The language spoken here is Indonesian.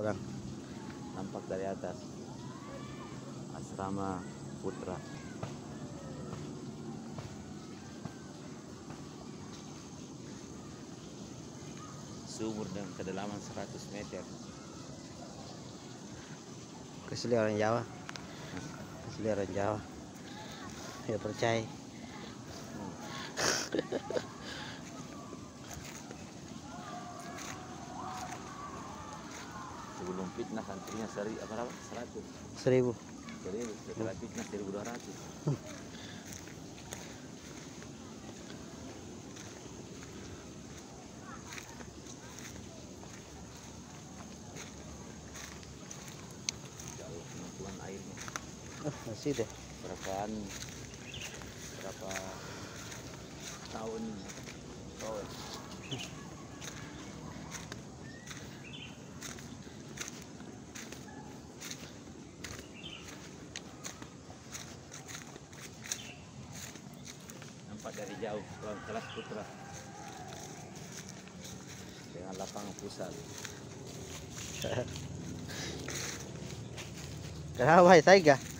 orang nampak dari atas asrama Putra. Sumur dengan kedalaman 100 meter. Asli orang Jawa. Asli orang Jawa. Ya percaya. Sebelum fitnah santrinya berapa? 100. 1000. Jadi setelah fitnah 1200. Jauh kemampuan airnya. Masih deh. Berapa tahun oh. Nampak dari jauh ruang kelas Putra dengan lapangan futsal. Kenapa saya gak?